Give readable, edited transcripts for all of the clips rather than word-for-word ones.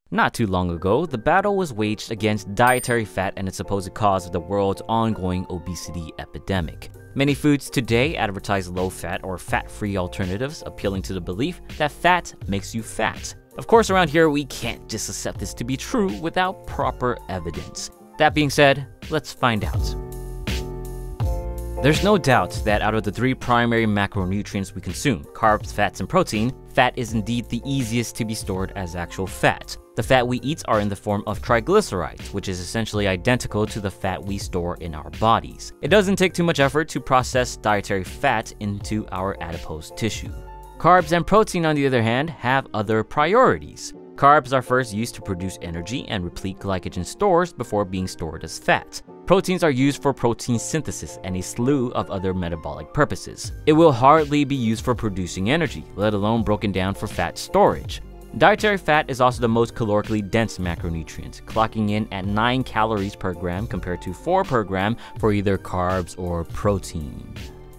Not too long ago, the battle was waged against dietary fat and its supposed cause of the world's ongoing obesity epidemic. Many foods today advertise low-fat or fat-free alternatives, appealing to the belief that fat makes you fat. Of course, around here, we can't just accept this to be true without proper evidence. That being said, let's find out. There's no doubt that out of the three primary macronutrients we consume, carbs, fats, and protein, fat is indeed the easiest to be stored as actual fat. The fat we eat are in the form of triglycerides, which is essentially identical to the fat we store in our bodies. It doesn't take too much effort to process dietary fat into our adipose tissue. Carbs and protein, on the other hand, have other priorities. Carbs are first used to produce energy and replete glycogen stores before being stored as fat. Proteins are used for protein synthesis and a slew of other metabolic purposes. It will hardly be used for producing energy, let alone broken down for fat storage. Dietary fat is also the most calorically dense macronutrient, clocking in at 9 calories per gram compared to 4 per gram for either carbs or protein.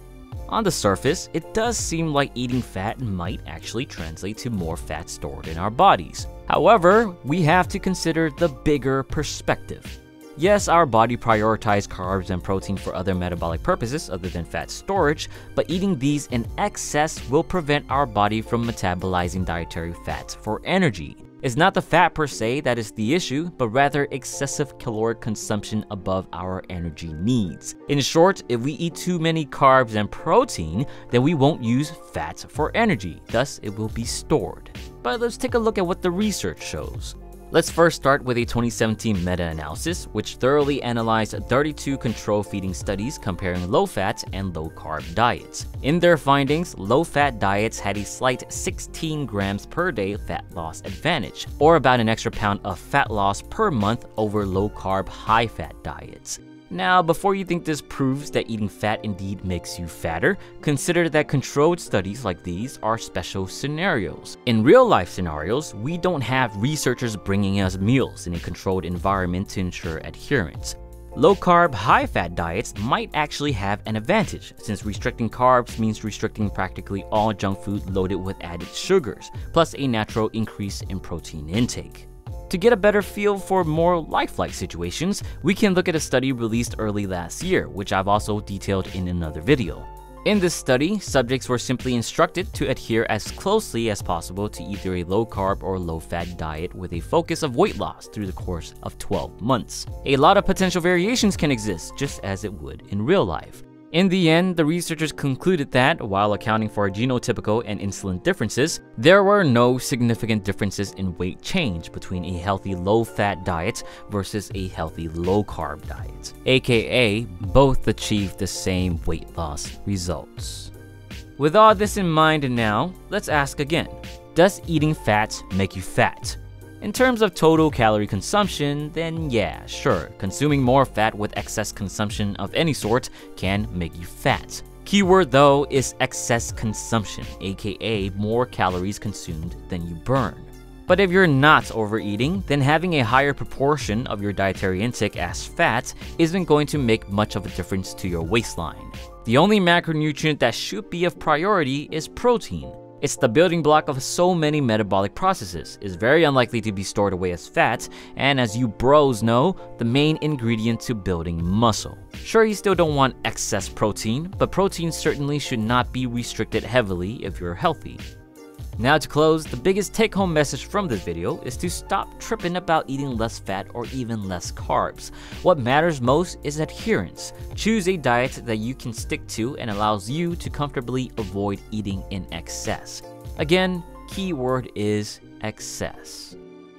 On the surface, it does seem like eating fat might actually translate to more fat stored in our bodies. However, we have to consider the bigger perspective. Yes, our body prioritizes carbs and protein for other metabolic purposes other than fat storage, but eating these in excess will prevent our body from metabolizing dietary fats for energy. It's not the fat per se that is the issue, but rather excessive caloric consumption above our energy needs. In short, if we eat too many carbs and protein, then we won't use fat for energy, thus it will be stored. But let's take a look at what the research shows. Let's first start with a 2017 meta-analysis, which thoroughly analyzed 32 control feeding studies comparing low-fat and low-carb diets. In their findings, low-fat diets had a slight 16 grams per day fat loss advantage, or about an extra pound of fat loss per month over low-carb, high-fat diets. Now, before you think this proves that eating fat indeed makes you fatter, consider that controlled studies like these are special scenarios. In real-life scenarios, we don't have researchers bringing us meals in a controlled environment to ensure adherence. Low-carb, high-fat diets might actually have an advantage, since restricting carbs means restricting practically all junk food loaded with added sugars, plus a natural increase in protein intake. To get a better feel for more lifelike situations, we can look at a study released early last year, which I've also detailed in another video. In this study, subjects were simply instructed to adhere as closely as possible to either a low-carb or low-fat diet with a focus of weight loss through the course of 12 months. A lot of potential variations can exist, just as it would in real life. In the end, the researchers concluded that, while accounting for genotypical and insulin differences, there were no significant differences in weight change between a healthy low-fat diet versus a healthy low-carb diet, aka both achieved the same weight loss results. With all this in mind now, let's ask again, does eating fat make you fat? In terms of total calorie consumption, then yeah, sure, consuming more fat with excess consumption of any sort can make you fat. Keyword though is excess consumption, aka more calories consumed than you burn. But if you're not overeating, then having a higher proportion of your dietary intake as fat isn't going to make much of a difference to your waistline. The only macronutrient that should be of priority is protein. It's the building block of so many metabolic processes, is very unlikely to be stored away as fat, and as you bros know, the main ingredient to building muscle. Sure, you still don't want excess protein, but protein certainly should not be restricted heavily if you're healthy. Now to close, the biggest take-home message from this video is to stop tripping about eating less fat or even less carbs. What matters most is adherence. Choose a diet that you can stick to and allows you to comfortably avoid eating in excess. Again, keyword is excess.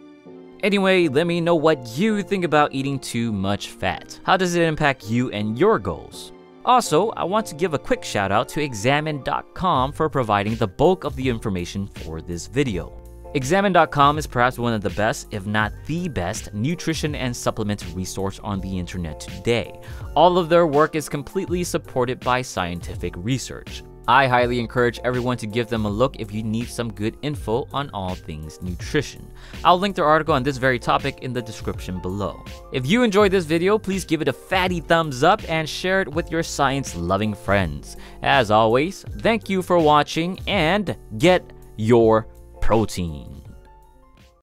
Anyway, let me know what you think about eating too much fat. How does it impact you and your goals? Also, I want to give a quick shout out to Examine.com for providing the bulk of the information for this video. Examine.com is perhaps one of the best, if not the best, nutrition and supplement resource on the internet today. All of their work is completely supported by scientific research. I highly encourage everyone to give them a look if you need some good info on all things nutrition. I'll link their article on this very topic in the description below. If you enjoyed this video, please give it a fatty thumbs up and share it with your science-loving friends. As always, thank you for watching and get your protein.